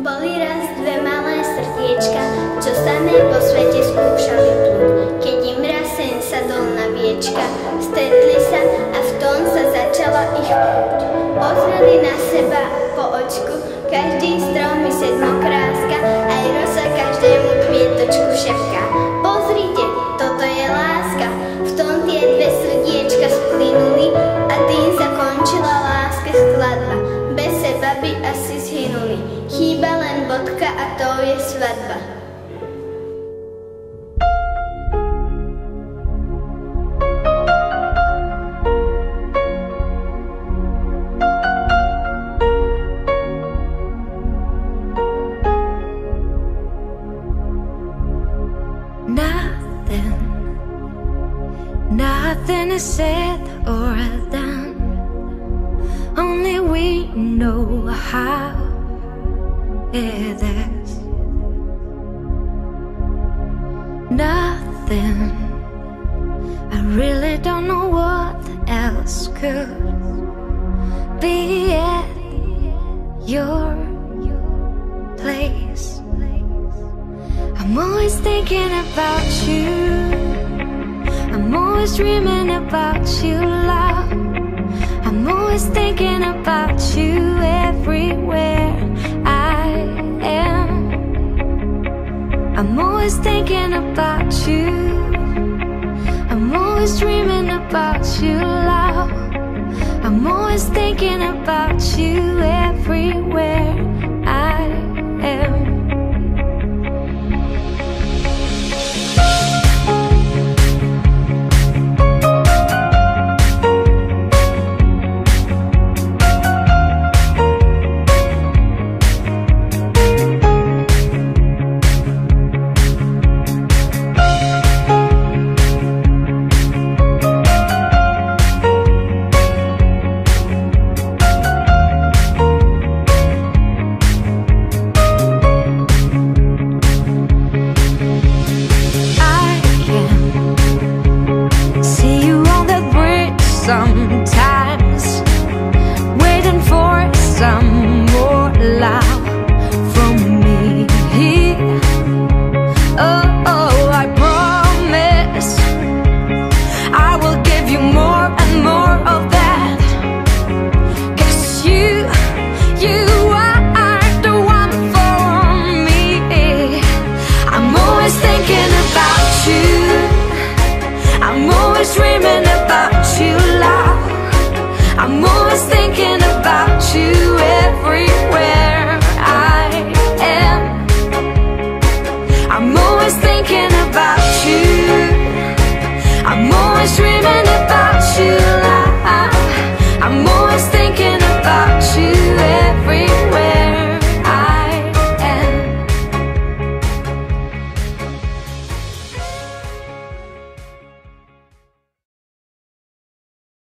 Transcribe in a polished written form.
Boli raz dve malé srdiečka, čo samé po svete skúšali plúť. Keď im raz sen sadol na viečka, stretli sa a v tom sa začala ich púť. Pozreli na seba po očku, každý strom mi sedmokráska, aj rosa každému kvietočku šepká. Pozrite, toto je láska, v tom tie dve srdiečka splynuli a tým sa končila láska skladba. Bez seba by asi zhynuli, chýba len bodka a to je svadba. Nothing is said or done, only we know how it is. Nothing, I really don't know what else could be at your place. I'm always thinking about you, I'm always dreaming about you, love. I'm always thinking about you everywhere I am. I'm always thinking about you, I'm always dreaming about you, love. I'm always thinking about you everywhere I am. Sometimes waiting for some more love.